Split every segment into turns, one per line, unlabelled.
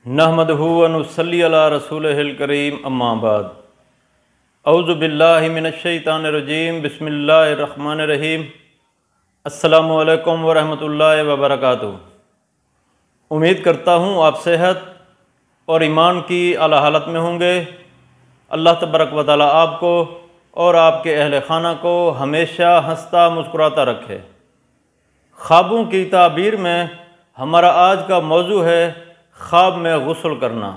نحمدہ و نصلی علی رسولہ الکریم اما بعد اعوذ باللہ من الشیطان الرجیم بسم اللہ الرحمن الرحیم السلام علیکم ورحمۃ اللہ وبرکاتہ۔ امید کرتا ہوں آپ صحت اور ایمان کی اعلیٰ حالت میں ہوں گے۔ اللہ تبارک و تعالیٰ آپ کو اور آپ کے اہل خانہ کو ہمیشہ ہنستا مسکراتا رکھے۔ خوابوں کی تعبیر میں ہمارا آج کا موضوع ہے خواب میں غسل کرنا۔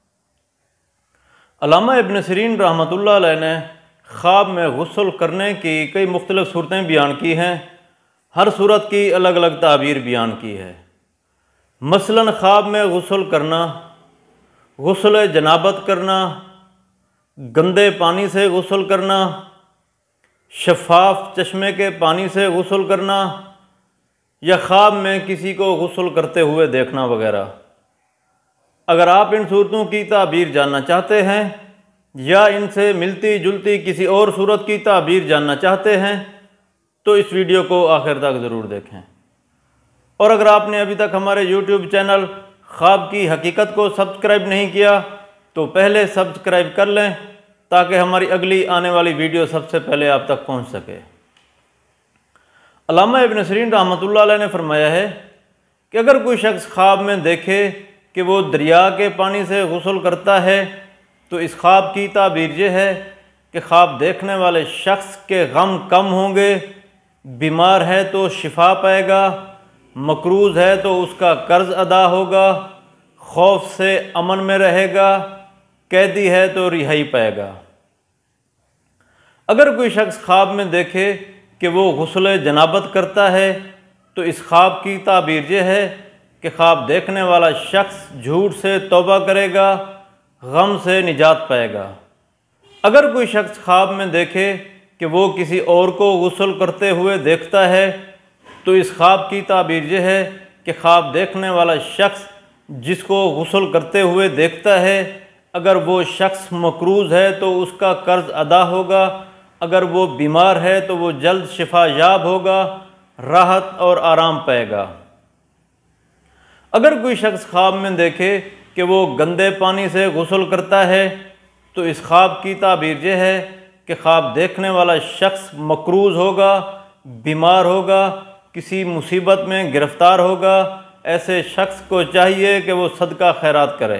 علامہ ابن سیرین رحمۃ اللہ علیہ نے خواب میں غسل کرنے کی کئی مختلف صورتیں بیان کی ہیں، ہر صورت کی الگ الگ تعبیر بیان کی ہے۔ مثلاً خواب میں غسل کرنا، غسل جنابت کرنا، گندے پانی سے غسل کرنا، شفاف چشمے کے پانی سے غسل کرنا، یا خواب میں کسی کو غسل کرتے ہوئے دیکھنا وغیرہ۔ اگر آپ ان صورتوں کی تعبیر جاننا چاہتے ہیں یا ان سے ملتی جلتی کسی اور صورت کی تعبیر جاننا چاہتے ہیں تو اس ویڈیو کو آخر تک ضرور دیکھیں۔ اور اگر آپ نے ابھی تک ہمارے یوٹیوب چینل خواب کی حقیقت کو سبسکرائب نہیں کیا تو پہلے سبسکرائب کر لیں تاکہ ہماری اگلی آنے والی ویڈیو سب سے پہلے آپ تک پہنچ سکے۔ علامہ ابن سیرین رحمۃ اللہ علیہ نے فرمایا ہے کہ اگر کوئی شخص خواب میں دیکھے کہ وہ دریا کے پانی سے غسل کرتا ہے تو اس خواب کی تعبیر یہ ہے کہ خواب دیکھنے والے شخص کے غم کم ہوں گے، بیمار ہے تو شفا پائے گا، مقروض ہے تو اس کا قرض ادا ہوگا، خوف سے امن میں رہے گا، قیدی ہے تو رہائی پائے گا۔ اگر کوئی شخص خواب میں دیکھے کہ وہ غسل جنابت کرتا ہے تو اس خواب کی تعبیر یہ ہے کہ خواب دیکھنے والا شخص جھوٹ سے توبہ کرے گا، غم سے نجات پائے گا۔ اگر کوئی شخص خواب میں دیکھے کہ وہ کسی اور کو غسل کرتے ہوئے دیکھتا ہے تو اس خواب کی تعبیر یہ ہے کہ خواب دیکھنے والا شخص جس کو غسل کرتے ہوئے دیکھتا ہے اگر وہ شخص مقروض ہے تو اس کا قرض ادا ہوگا، اگر وہ بیمار ہے تو وہ جلد شفا یاب ہوگا، راحت اور آرام پائے گا۔ اگر کوئی شخص خواب میں دیکھے کہ وہ گندے پانی سے غسل کرتا ہے تو اس خواب کی تعبیر یہ ہے کہ خواب دیکھنے والا شخص مقروض ہوگا، بیمار ہوگا، کسی مصیبت میں گرفتار ہوگا۔ ایسے شخص کو چاہیے کہ وہ صدقہ خیرات کرے۔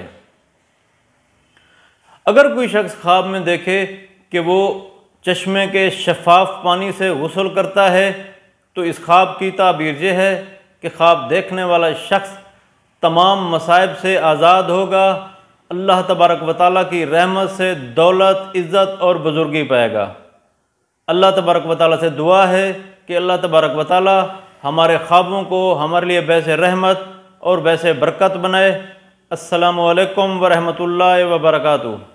اگر کوئی شخص خواب میں دیکھے کہ وہ چشمے کے شفاف پانی سے غسل کرتا ہے تو اس خواب کی تعبیر یہ ہے کہ خواب دیکھنے والا شخص تمام مصائب سے آزاد ہوگا، اللہ تبارک و تعالیٰ کی رحمت سے دولت، عزت اور بزرگی پائے گا۔ اللہ تبارک و تعالیٰ سے دعا ہے کہ اللہ تبارک و تعالیٰ ہمارے خوابوں کو ہمارے لیے باعث رحمت اور باعث برکت بنائے۔ السلام علیکم ورحمۃ اللہ وبرکاتہ۔